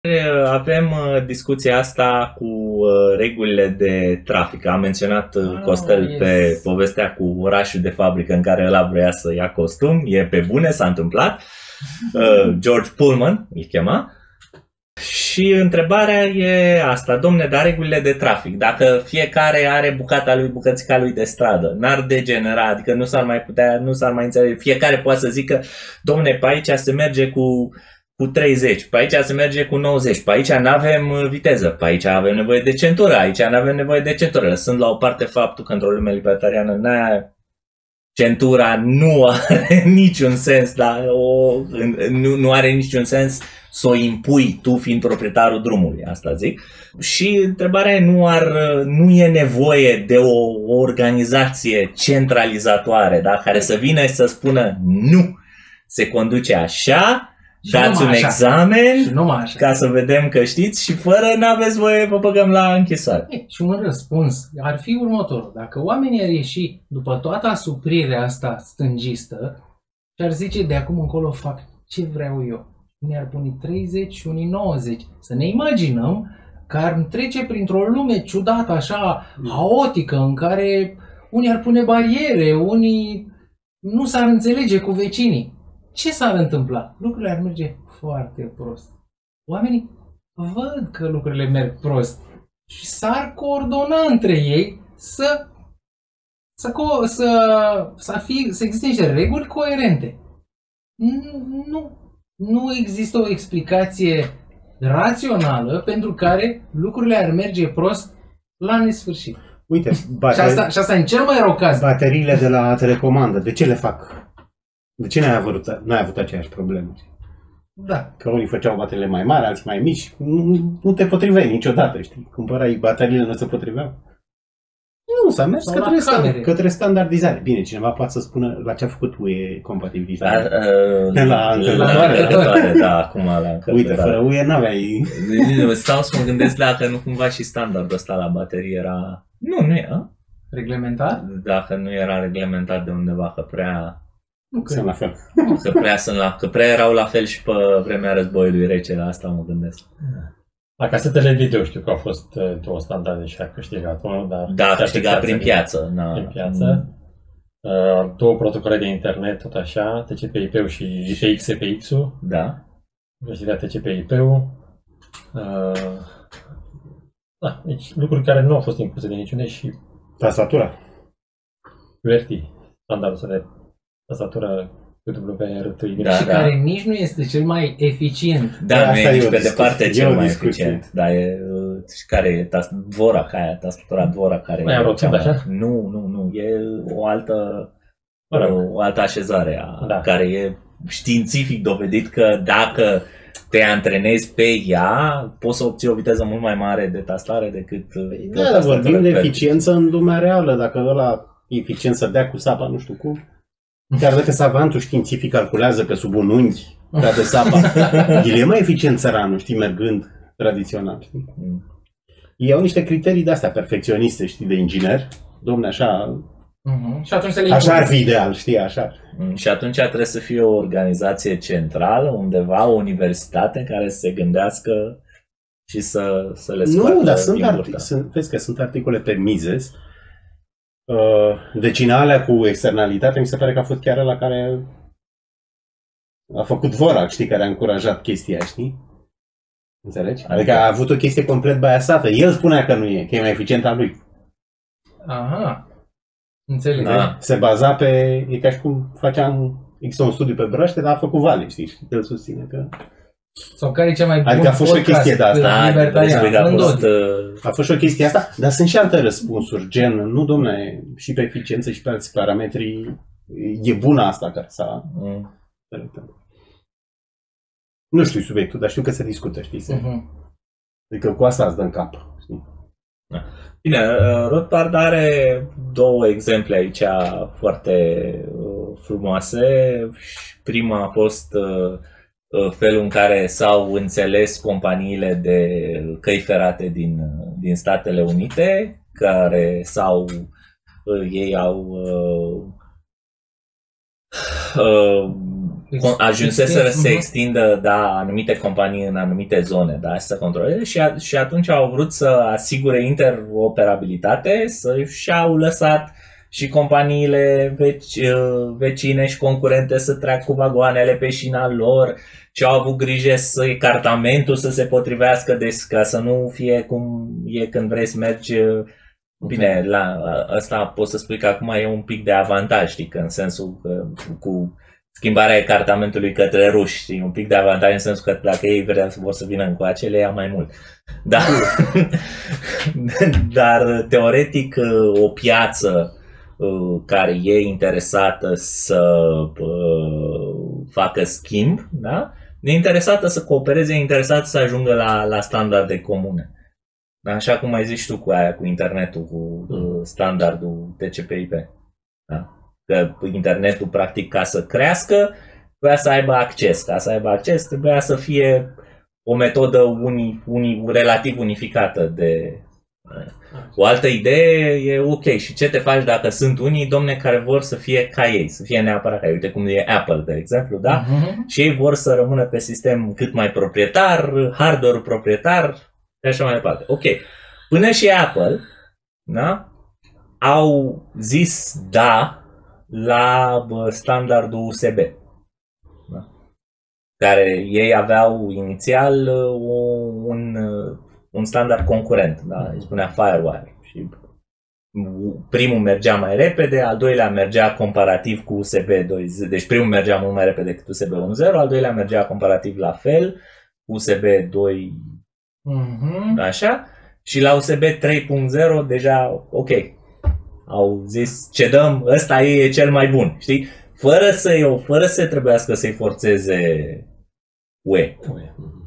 Avem discuția asta cu regulile de trafic. Am menționat Costel pe povestea cu orașul de fabrică în care ăla vrea să ia costum. E pe bune, s-a întâmplat. George Pullman îl chema. Și întrebarea e asta, domne, dar regulile de trafic, dacă fiecare are bucățica lui de stradă, n-ar degenera, adică nu s-ar mai înțelege, fiecare poate să zică, domne, pe aici se merge cu 30, pe aici se merge cu 90, pe aici nu avem viteză, pe aici avem nevoie de centură, aici nu avem nevoie de centură, lăsând la o parte faptul că într-o lume libertariană centura nu are niciun sens, nu are niciun sens să o impui tu fiind proprietarul drumului, asta zic. Și întrebarea nu e nevoie de o organizație centralizatoare, da? Care să vină și să spună nu, se conduce așa, dați un examen ca să vedem că știți și fără n-aveți voie, vă băgăm la închisoare. Și un răspuns ar fi următorul. Dacă oamenii ar ieși după toată asuprirea asta stângistă și ar zice de acum încolo fac ce vreau eu, unii ar pune 30 și unii 90. Să ne imaginăm că ar trece printr-o lume ciudată, așa, haotică, în care unii ar pune bariere, unii nu s-ar înțelege cu vecinii. Ce s-ar întâmpla? Lucrurile ar merge foarte prost. Oamenii văd că lucrurile merg prost și s-ar coordona între ei să existe niște reguli coerente. Nu există o explicație rațională pentru care lucrurile ar merge prost la nesfârșit. Uite, și asta în cel mai rău caz. Bateriile de la telecomandă, de ce le fac? De ce n-ai avut aceeași problemă? Da. Că unii făceau bateriile mai mari, alții mai mici. Nu te potriveai niciodată, știi? Cumpărai bateriile, nu se potriveau. Nu, s-a mers către standardizare. Bine, cineva poate să spună la ce a făcut UE compatibilitate. La încărcătoare, da, acum la încărcătoare. Uite, fără UE n-aveai... Stau să mă gândesc dacă nu cumva și standardul ăsta la baterie era... Nu era. Reglementat? Dacă nu era reglementat de undeva, că prea... Sunt la fel. Că prea erau la fel și pe vremea războiului rece, la asta mă gândesc. La casetele video știu că au fost două standarde și a câștigat unul, dar... Da, a câștigat prin piață. Prin piață. Două protocole de internet, tot așa, TCP/IP-ul și IPX-ul. Da. Câștigat TCP/IP-ul. Da, deci lucruri care nu au fost impuse de niciunde și... Tastatura. QWERTY, standardul ăsta de tastatură WRT. Și care nici nu este cel mai eficient. Da, nu e nici pe departe cel mai eficient. Dar și care e tastatura Dvorak care e rotundă, așa? Nu, e o altă așezare care e științific dovedit că dacă te antrenezi pe ea, poți să obții o viteză mult mai mare de tastare decât... Da, dar vorbim de eficiență în lumea reală. Dacă ăla eficient să dea cu sapa, nu știu cum. Chiar dacă savantul științific calculează că sub un unghi cade sapa, el e mai eficient țăranul, știi, mergând tradițional, știi? Iau niște criterii de-astea perfecționiste, știi, de inginer. Dom'le, așa... Și atunci așa ar fi ideal, știi, așa. Și atunci trebuie să fie o organizație centrală, undeva, o universitate care să se gândească și să le scoată. Nu, dar vezi că sunt articole pe Mises. Deci în alea cu externalitate mi se pare că a fost chiar ăla care a făcut Dvorak, știi, care a încurajat chestia, știi? Înțelegi? Adică a avut o chestie complet baiasată. El spunea că nu e, că e mai eficient al lui. Aha. Înțeleg. Da. Se baza pe... E ca și cum există un studiu pe brăște, dar a făcut Vale, știi? Și el susține că... Sau care e cea mai bună adică a fost și o chestie de asta. A fost și o chestie asta, dar sunt și alte răspunsuri, gen, nu domne, și pe eficiență și pe alți parametri, e bună asta care s-a... Nu știu subiectul, dar știu că se discută, știi? Adică cu asta îți dă în cap, știi? Bine, Rothbard are două exemple aici foarte frumoase. Prima a fost felul în care s-au înțeles companiile de căi ferate din Statele Unite, care ei au ajunseseră să se extindă, da, anumite companii în anumite zone, da, să controleze și atunci au vrut să asigure interoperabilitate, și-au lăsat și companiile vecine și concurente să treacă cu vagoanele pe șina lor și au avut grijă să ecartamentul să se potrivească, deci ca să nu fie cum e când vrei să mergi. Bine, la asta poți să spui că acum e un pic de avantaj, știi, că în sensul că cu schimbarea ecartamentului către ruși, știi, un pic de avantaj în sensul că dacă ei vor să vină încoace, le ia mai mult. Dar teoretic o piață care e interesată să facă schimb, da? E interesată să coopereze, e interesată să ajungă la standarde comune. Așa cum ai zis tu cu aia, cu internetul, cu standardul TCP/IP. Da? Că internetul, practic, ca să crească, trebuia să aibă acces. Ca să aibă acces, trebuia să fie o metodă relativ unificată de... O altă idee e ok, și ce te faci dacă sunt unii, domne, care vor să fie ca ei, să fie neapărat ca ei, uite cum e Apple, de exemplu, da? Și ei vor să rămână pe sistem cât mai proprietar, hardware proprietar și așa mai departe. Ok, până și Apple, da? Au zis da la standardul USB, da? Care ei aveau inițial un standard concurent, da? Îi spunea FireWire. Și primul mergea mai repede, al doilea mergea comparativ cu USB 2.0, deci primul mergea mult mai repede decât USB 1.0, al doilea mergea comparativ la fel cu USB 2, așa, și la USB 3.0 deja ok. Au zis ce dăm, ăsta e cel mai bun, știi? Fără să trebuiască să-i forțeze UE.